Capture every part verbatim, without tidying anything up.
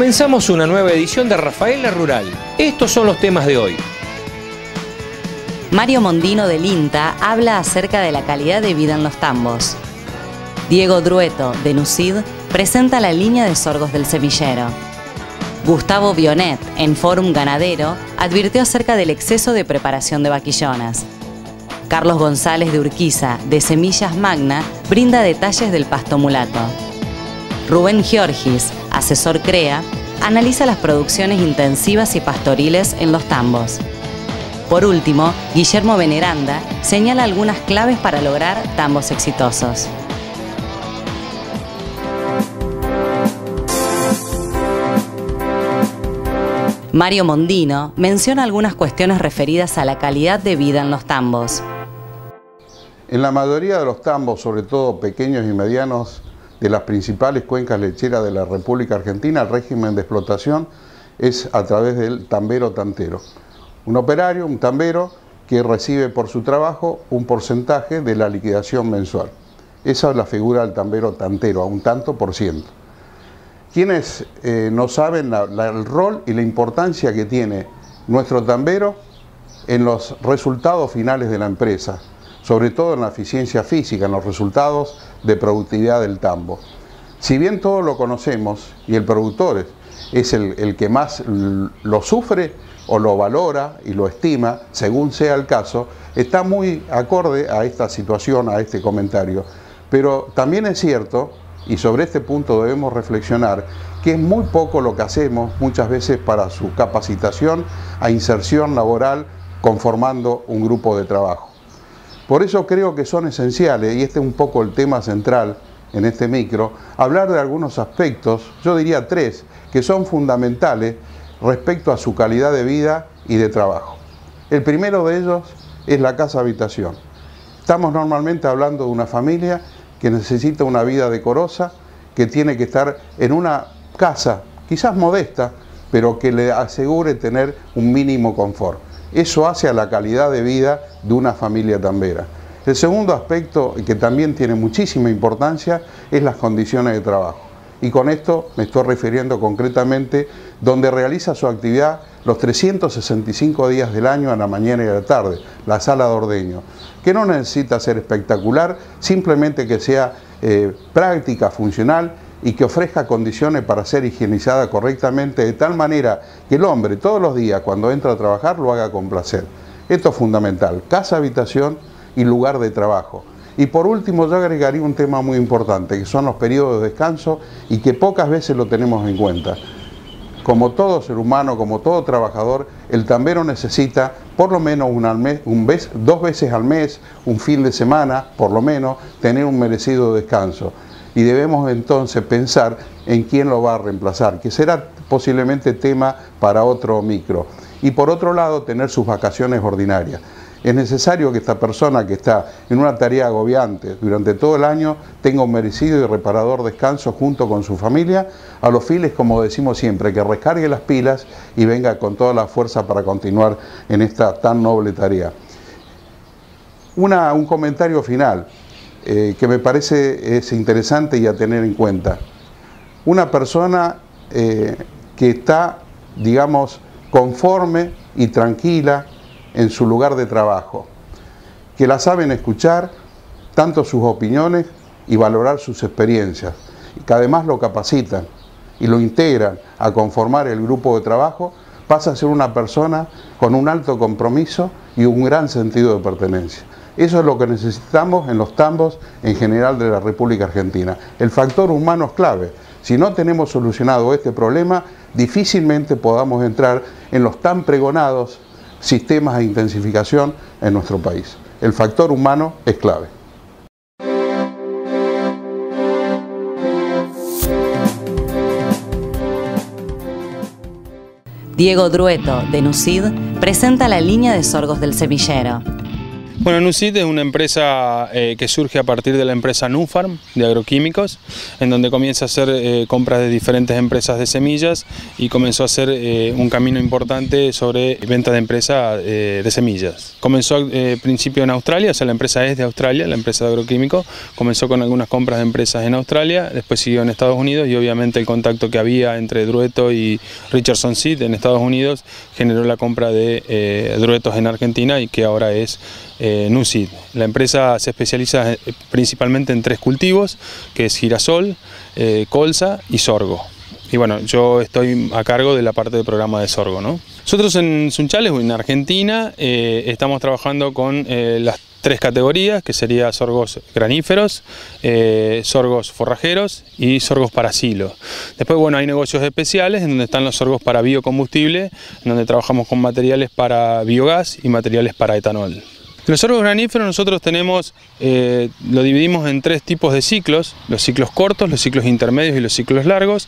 Comenzamos una nueva edición de Rafaela Rural. Estos son los temas de hoy. Mario Mondino del INTA habla acerca de la calidad de vida en los tambos. Diego Drueto, de NUCID, presenta la línea de sorgos del semillero. Gustavo Bionet, en Fórum Ganadero, advirtió acerca del exceso de preparación de vaquillonas. Carlos González de Urquiza, de Semillas Magna, brinda detalles del pasto mulato. Rubén Giorgis, asesor CREA, analiza las producciones intensivas y pastoriles en los tambos. Por último, Guillermo Veneranda señala algunas claves para lograr tambos exitosos. Mario Mondino menciona algunas cuestiones referidas a la calidad de vida en los tambos. En la mayoría de los tambos, sobre todo pequeños y medianos, de las principales cuencas lecheras de la República Argentina, el régimen de explotación es a través del tambero tantero. Un operario, un tambero, que recibe por su trabajo un porcentaje de la liquidación mensual. Esa es la figura del tambero tantero, a un tanto por ciento. Quienes eh, no saben la, la, el rol y la importancia que tiene nuestro tambero en los resultados finales de la empresa, sobre todo en la eficiencia física, en los resultados de productividad del tambo. Si bien todos lo conocemos y el productor es el, el que más lo sufre o lo valora y lo estima, según sea el caso, está muy acorde a esta situación, a este comentario. Pero también es cierto, y sobre este punto debemos reflexionar, que es muy poco lo que hacemos muchas veces para su capacitación a inserción laboral conformando un grupo de trabajo. Por eso creo que son esenciales, y este es un poco el tema central en este micro, hablar de algunos aspectos, yo diría tres, que son fundamentales respecto a su calidad de vida y de trabajo. El primero de ellos es la casa-habitación. Estamos normalmente hablando de una familia que necesita una vida decorosa, que tiene que estar en una casa, quizás modesta, pero que le asegure tener un mínimo confort. Eso hace a la calidad de vida de una familia tambera. El segundo aspecto, que también tiene muchísima importancia, es las condiciones de trabajo. Y con esto me estoy refiriendo concretamente donde realiza su actividad los trescientos sesenta y cinco días del año, a la mañana y a la tarde, la sala de ordeño, que no necesita ser espectacular, simplemente que sea eh, práctica, funcional, y que ofrezca condiciones para ser higienizada correctamente, de tal manera que el hombre todos los días cuando entra a trabajar lo haga con placer. Esto es fundamental, casa, habitación y lugar de trabajo. Y por último yo agregaría un tema muy importante, que son los periodos de descanso, y que pocas veces lo tenemos en cuenta. Como todo ser humano, como todo trabajador, el tambero necesita por lo menos una al mes, un mes, dos veces al mes, un fin de semana, por lo menos, tener un merecido descanso. Y debemos entonces pensar en quién lo va a reemplazar, que será posiblemente tema para otro micro. Y por otro lado, tener sus vacaciones ordinarias. Es necesario que esta persona que está en una tarea agobiante durante todo el año tenga un merecido y reparador descanso junto con su familia, a los fines, como decimos siempre, que recargue las pilas y venga con toda la fuerza para continuar en esta tan noble tarea. Una, un comentario final. Eh, que me parece es interesante y a tener en cuenta. Una persona eh, que está, digamos, conforme y tranquila en su lugar de trabajo, que la saben escuchar, tanto sus opiniones y valorar sus experiencias, y que además lo capacitan y lo integran a conformar el grupo de trabajo, pasa a ser una persona con un alto compromiso y un gran sentido de pertenencia. Eso es lo que necesitamos en los tambos en general de la República Argentina. El factor humano es clave. Si no tenemos solucionado este problema, difícilmente podamos entrar en los tan pregonados sistemas de intensificación en nuestro país. El factor humano es clave. Diego Drueto, de NUCID, presenta la línea de sorgos del semillero. Bueno, Nucid es una empresa eh, que surge a partir de la empresa Nufarm de agroquímicos, en donde comienza a hacer eh, compras de diferentes empresas de semillas y comenzó a hacer eh, un camino importante sobre venta de empresa eh, de semillas. Comenzó al eh, principio en Australia, o sea la empresa es de Australia, la empresa de agroquímicos, comenzó con algunas compras de empresas en Australia, después siguió en Estados Unidos y obviamente el contacto que había entre Drueto y Richardson Seed en Estados Unidos generó la compra de eh, Druetos en Argentina y que ahora es Eh, Nucid. La empresa se especializa principalmente en tres cultivos, que es girasol, eh, colza y sorgo. Y bueno, yo estoy a cargo de la parte del programa de sorgo, ¿no? Nosotros en Sunchales, en Argentina, eh, estamos trabajando con eh, las tres categorías, que serían sorgos graníferos, eh, sorgos forrajeros y sorgos para silo. Después, bueno, hay negocios especiales en donde están los sorgos para biocombustible, en donde trabajamos con materiales para biogás y materiales para etanol. Los sorgos graníferos nosotros tenemos, eh, lo dividimos en tres tipos de ciclos, los ciclos cortos, los ciclos intermedios y los ciclos largos,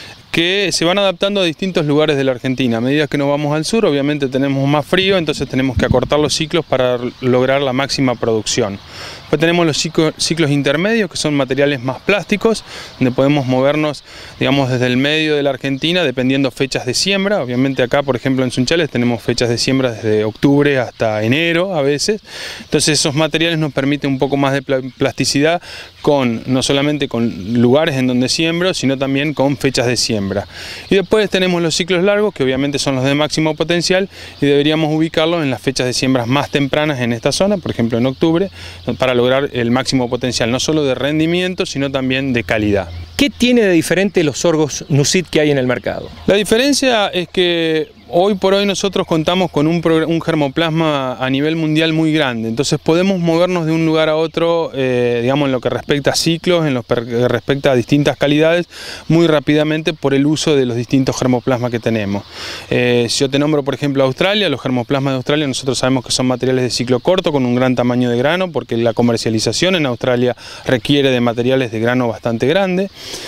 que se van adaptando a distintos lugares de la Argentina. A medida que nos vamos al sur, obviamente tenemos más frío, entonces tenemos que acortar los ciclos para lograr la máxima producción. Después tenemos los ciclos, ciclos intermedios, que son materiales más plásticos, donde podemos movernos, digamos, desde el medio de la Argentina, dependiendo fechas de siembra. Obviamente acá, por ejemplo, en Sunchales tenemos fechas de siembra desde octubre hasta enero a veces. Entonces esos materiales nos permiten un poco más de plasticidad, con, no solamente con lugares en donde siembro, sino también con fechas de siembra. Y después tenemos los ciclos largos, que obviamente son los de máximo potencial, y deberíamos ubicarlos en las fechas de siembras más tempranas en esta zona, por ejemplo en octubre, para lograr el máximo potencial, no solo de rendimiento, sino también de calidad. ¿Qué tiene de diferente los sorgos Nucid que hay en el mercado? La diferencia es que hoy por hoy nosotros contamos con un, un germoplasma a nivel mundial muy grande, entonces podemos movernos de un lugar a otro, eh, digamos en lo que respecta a ciclos, en lo que respecta a distintas calidades, muy rápidamente por el uso de los distintos germoplasmas que tenemos. Eh, si yo te nombro por ejemplo Australia, los germoplasmas de Australia nosotros sabemos que son materiales de ciclo corto con un gran tamaño de grano, porque la comercialización en Australia requiere de materiales de grano bastante grande.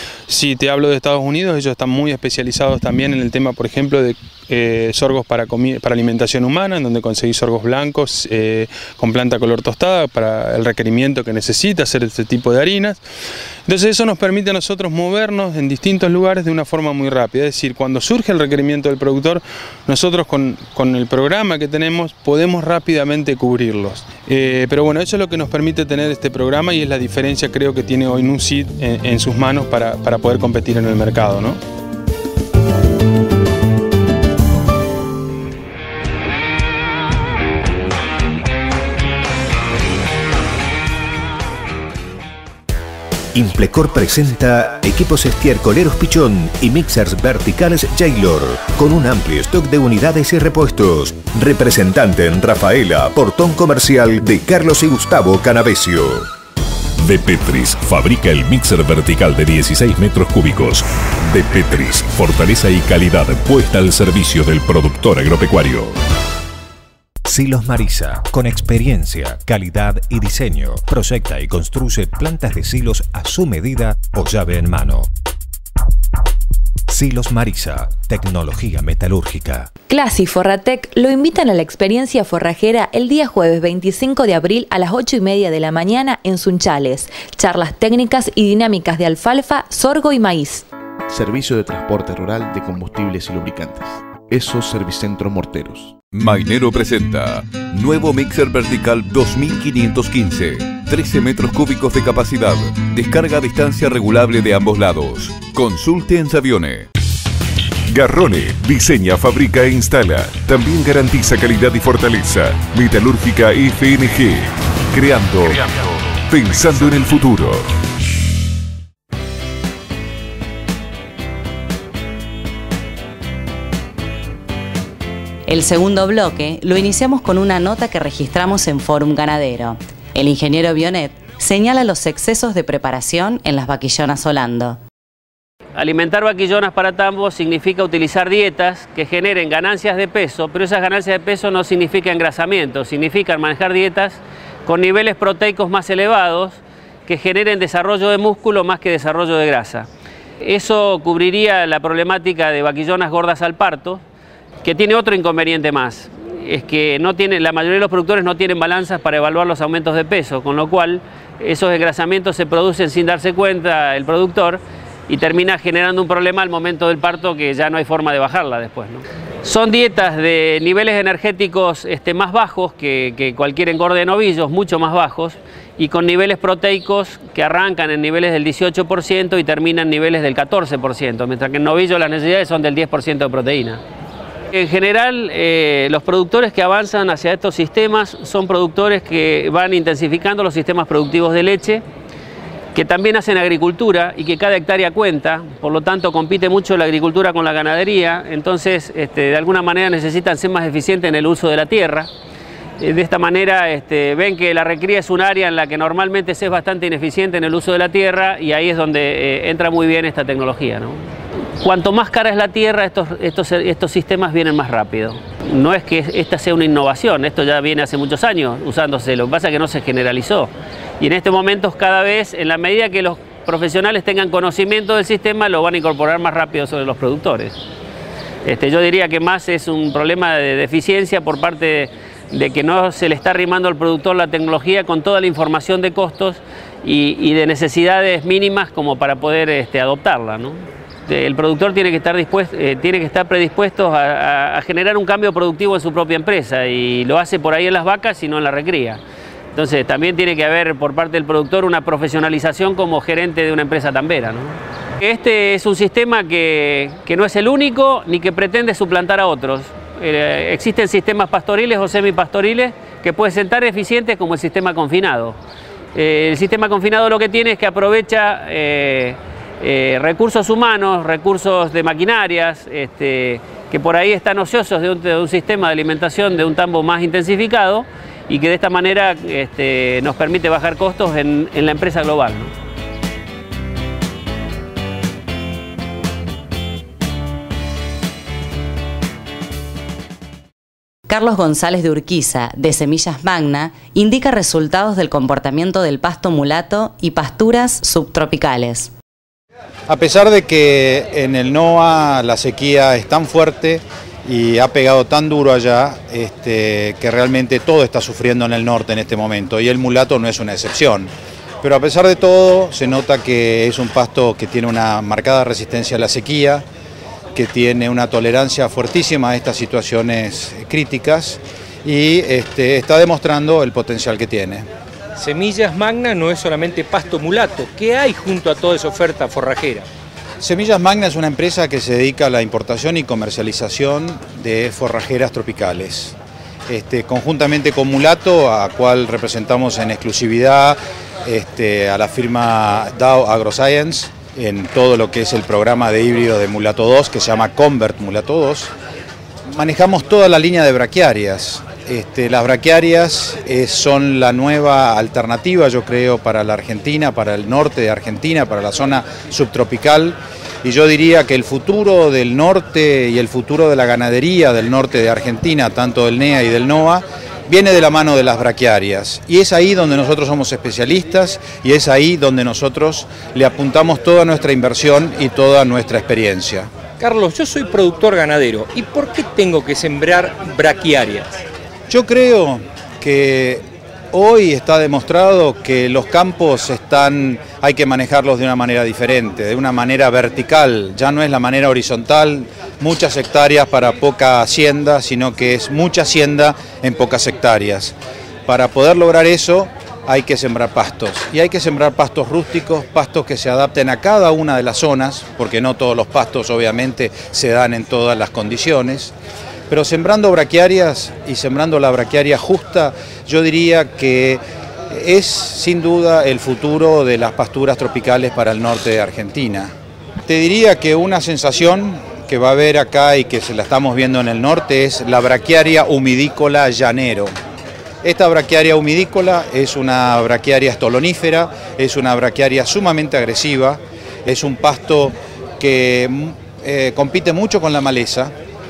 Si te hablo de Estados Unidos, ellos están muy especializados también en el tema, por ejemplo, de eh, sorgos para, para alimentación humana, en donde conseguís sorgos blancos eh, con planta color tostada para el requerimiento que necesita hacer este tipo de harinas. Entonces eso nos permite a nosotros movernos en distintos lugares de una forma muy rápida. Es decir, cuando surge el requerimiento del productor, nosotros con, con el programa que tenemos podemos rápidamente cubrirlos. Eh, pero bueno, eso es lo que nos permite tener este programa y es la diferencia creo que tiene hoy Nucid en, en sus manos para, para poder competir en el mercado, ¿no? Implecor presenta equipos estiércoleros Pichón y mixers verticales Jaylor, con un amplio stock de unidades y repuestos. Representante en Rafaela, portón comercial de Carlos y Gustavo Canavesio. De Petris fabrica el mixer vertical de dieciséis metros cúbicos. De Petris, fortaleza y calidad puesta al servicio del productor agropecuario. Silos Marisa, con experiencia, calidad y diseño, proyecta y construye plantas de silos a su medida o llave en mano. Silos Marisa, tecnología metalúrgica. Classy Forratec lo invitan a la experiencia forrajera el día jueves veinticinco de abril a las ocho y media de la mañana en Sunchales. Charlas técnicas y dinámicas de alfalfa, sorgo y maíz. Servicio de transporte rural de combustibles y lubricantes. Eso Servicentro Morteros. Mainero presenta nuevo mixer vertical dos mil quinientos quince, trece metros cúbicos de capacidad, descarga a distancia regulable de ambos lados. Consulte en Savione. Garrone diseña, fabrica e instala. También garantiza calidad y fortaleza. Metalúrgica F N G. Creando, Creando. Pensando en el futuro. El segundo bloque lo iniciamos con una nota que registramos en Fórum Ganadero. El ingeniero Bionet señala los excesos de preparación en las vaquillonas Holando. Alimentar vaquillonas para tambos significa utilizar dietas que generen ganancias de peso, pero esas ganancias de peso no significan engrasamiento, significan manejar dietas con niveles proteicos más elevados que generen desarrollo de músculo más que desarrollo de grasa. Eso cubriría la problemática de vaquillonas gordas al parto, que tiene otro inconveniente más. es que no tiene, la mayoría de los productores no tienen balanzas para evaluar los aumentos de peso, con lo cual esos engrasamientos se producen sin darse cuenta el productor y termina generando un problema al momento del parto que ya no hay forma de bajarla después, ¿no? Son dietas de niveles energéticos este, más bajos que, que cualquier engorde de novillos, mucho más bajos, y con niveles proteicos que arrancan en niveles del dieciocho por ciento y terminan en niveles del catorce por ciento, mientras que en novillos las necesidades son del diez por ciento de proteína. En general, eh, los productores que avanzan hacia estos sistemas son productores que van intensificando los sistemas productivos de leche, que también hacen agricultura y que cada hectárea cuenta, por lo tanto compite mucho la agricultura con la ganadería, entonces este, de alguna manera necesitan ser más eficientes en el uso de la tierra. De esta manera este, ven que la recría es un área en la que normalmente se es bastante ineficiente en el uso de la tierra y ahí es donde eh, entra muy bien esta tecnología, ¿no? Cuanto más cara es la tierra, estos, estos, estos sistemas vienen más rápido. No es que esta sea una innovación, esto ya viene hace muchos años usándose, lo que pasa es que no se generalizó. Y en este momento cada vez, en la medida que los profesionales tengan conocimiento del sistema, lo van a incorporar más rápido sobre los productores. Este, yo diría que más es un problema de deficiencia por parte de, de que no se le está arrimando al productor la tecnología con toda la información de costos y, y de necesidades mínimas como para poder este, adoptarla, ¿no? El productor tiene que estar, dispuesto, eh, tiene que estar predispuesto a, a, a generar un cambio productivo en su propia empresa y lo hace por ahí en las vacas y no en la recría. Entonces también tiene que haber por parte del productor una profesionalización como gerente de una empresa tambera, ¿no? Este es un sistema que, que no es el único ni que pretende suplantar a otros. Eh, existen sistemas pastoriles o semipastoriles que pueden ser tan eficientes como el sistema confinado. Eh, el sistema confinado lo que tiene es que aprovecha eh, Eh, recursos humanos, recursos de maquinarias, este, que por ahí están ociosos de un, de un sistema de alimentación de un tambo más intensificado y que de esta manera este, nos permite bajar costos en, en la empresa global, ¿no? Carlos González de Urquiza, de Semillas Magna, indica resultados del comportamiento del pasto mulato y pasturas subtropicales. A pesar de que en el NOA la sequía es tan fuerte y ha pegado tan duro allá, este, que realmente todo está sufriendo en el norte en este momento y el mulato no es una excepción. Pero a pesar de todo se nota que es un pasto que tiene una marcada resistencia a la sequía, que tiene una tolerancia fuertísima a estas situaciones críticas y este, está demostrando el potencial que tiene. Semillas Magna no es solamente pasto mulato. ¿Qué hay junto a toda esa oferta forrajera? Semillas Magna es una empresa que se dedica a la importación y comercialización de forrajeras tropicales. Este, conjuntamente con Mulato, a cual representamos en exclusividad este, a la firma Dow AgroScience, en todo lo que es el programa de híbrido de Mulato dos, que se llama Convert Mulato dos, manejamos toda la línea de braquiarias. Este, las braquiarias eh, son la nueva alternativa, yo creo, para la Argentina, para el norte de Argentina, para la zona subtropical. Y yo diría que el futuro del norte y el futuro de la ganadería del norte de Argentina, tanto del NEA y del NOA, viene de la mano de las braquiarias. Y es ahí donde nosotros somos especialistas y es ahí donde nosotros le apuntamos toda nuestra inversión y toda nuestra experiencia. Carlos, yo soy productor ganadero. ¿Y por qué tengo que sembrar braquiarias? Yo creo que hoy está demostrado que los campos están, hay que manejarlos de una manera diferente, de una manera vertical. Ya no es la manera horizontal, muchas hectáreas para poca hacienda, sino que es mucha hacienda en pocas hectáreas. Para poder lograr eso hay que sembrar pastos, y hay que sembrar pastos rústicos, pastos que se adapten a cada una de las zonas, porque no todos los pastos obviamente se dan en todas las condiciones. Pero sembrando braquiarias y sembrando la braquiaria justa, yo diría que es sin duda el futuro de las pasturas tropicales para el norte de Argentina. Te diría que una sensación que va a haber acá y que se la estamos viendo en el norte es la braquiaria humidícola llanero. Esta braquiaria humidícola es una braquiaria estolonífera, es una braquiaria sumamente agresiva, es un pasto que eh, compite mucho con la maleza,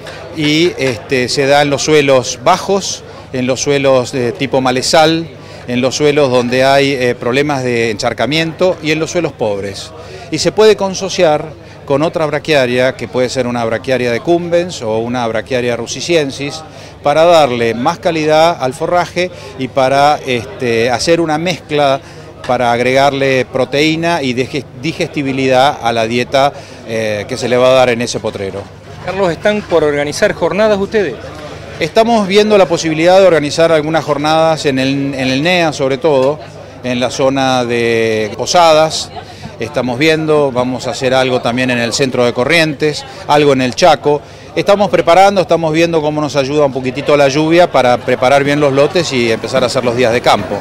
y este, se da en los suelos bajos, en los suelos de tipo malezal, en los suelos donde hay eh, problemas de encharcamiento y en los suelos pobres. Y se puede consociar con otra braquiaria, que puede ser una braquiaria decumbens o una braquiaria russiciensis, para darle más calidad al forraje y para este, hacer una mezcla para agregarle proteína y digestibilidad a la dieta eh, que se le va a dar en ese potrero. Carlos, ¿están por organizar jornadas ustedes? Estamos viendo la posibilidad de organizar algunas jornadas en el, en el N E A, sobre todo, en la zona de Posadas. Estamos viendo, vamos a hacer algo también en el centro de Corrientes, algo en el Chaco. Estamos preparando, estamos viendo cómo nos ayuda un poquitito la lluvia para preparar bien los lotes y empezar a hacer los días de campo.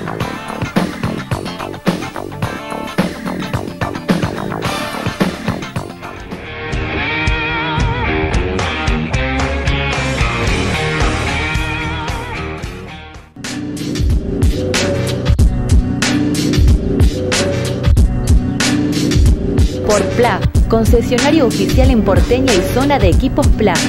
Por P L A, concesionario oficial en Porteña y zona de equipos P L A.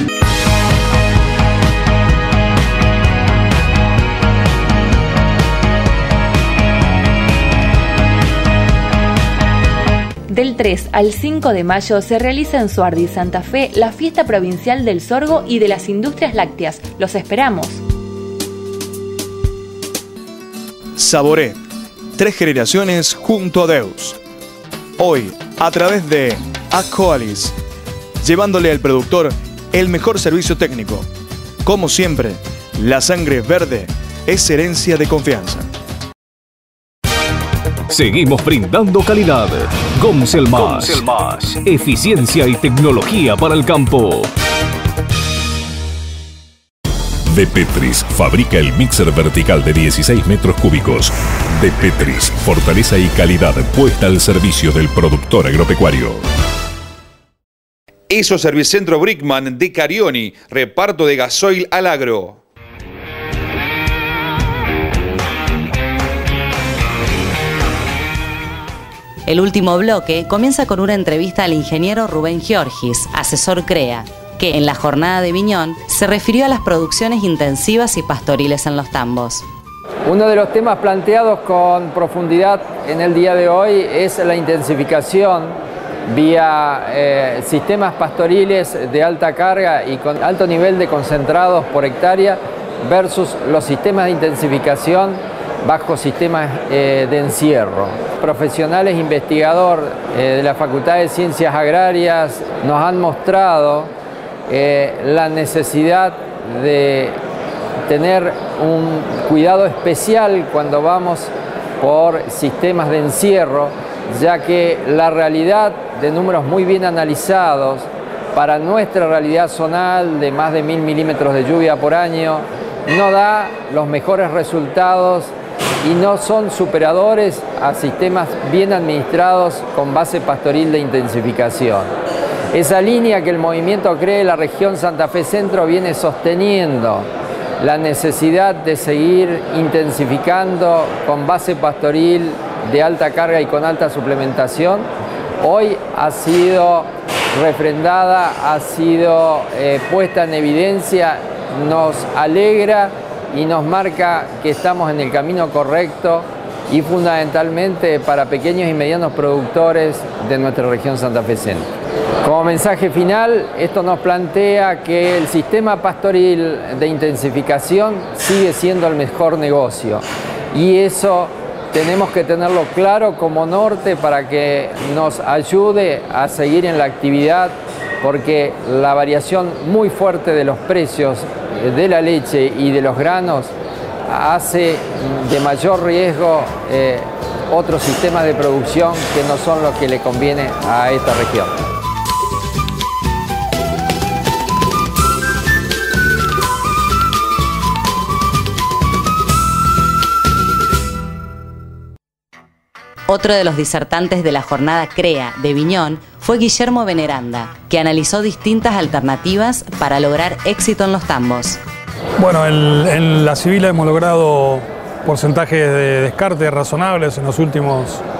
Del tres al cinco de mayo se realiza en Suardi, Santa Fe, la fiesta provincial del sorgo y de las industrias lácteas. Los esperamos. Saboré, tres generaciones junto a Deus. Hoy, a través de Aqualis, llevándole al productor el mejor servicio técnico. Como siempre, la sangre verde es herencia de confianza. Seguimos brindando calidad. Gomselmas, eficiencia y tecnología para el campo. De Petris fabrica el mixer vertical de dieciséis metros cúbicos. De Petris, fortaleza y calidad puesta al servicio del productor agropecuario. Eso Servicentro Brickman de Carioni, reparto de gasoil al agro. El último bloque comienza con una entrevista al ingeniero Rubén Giorgis, asesor CREA, que en la jornada de Viñón se refirió a las producciones intensivas y pastoriles en los tambos. Uno de los temas planteados con profundidad en el día de hoy es la intensificación vía eh, sistemas pastoriles de alta carga y con alto nivel de concentrados por hectárea versus los sistemas de intensificación bajo sistemas eh, de encierro. Profesionales investigadores eh, de la Facultad de Ciencias Agrarias nos han mostrado Eh, la necesidad de tener un cuidado especial cuando vamos por sistemas de encierro, ya que la realidad de números muy bien analizados para nuestra realidad zonal de más de mil milímetros de lluvia por año no da los mejores resultados y no son superadores a sistemas bien administrados con base pastoril de intensificación. Esa línea que el movimiento CREA la región Santa Fe Centro viene sosteniendo, la necesidad de seguir intensificando con base pastoril de alta carga y con alta suplementación, hoy ha sido refrendada, ha sido eh, puesta en evidencia, nos alegra y nos marca que estamos en el camino correcto y fundamentalmente para pequeños y medianos productores de nuestra región Santa Fe Centro. Como mensaje final, esto nos plantea que el sistema pastoril de intensificación sigue siendo el mejor negocio y eso tenemos que tenerlo claro como norte para que nos ayude a seguir en la actividad, porque la variación muy fuerte de los precios de la leche y de los granos hace de mayor riesgo eh, otros sistemas de producción que no son los que le conviene a esta región. Otro de los disertantes de la jornada CREA de Viñón fue Guillermo Veneranda, que analizó distintas alternativas para lograr éxito en los tambos. Bueno, en, en la civil hemos logrado porcentajes de descarte razonables en los últimos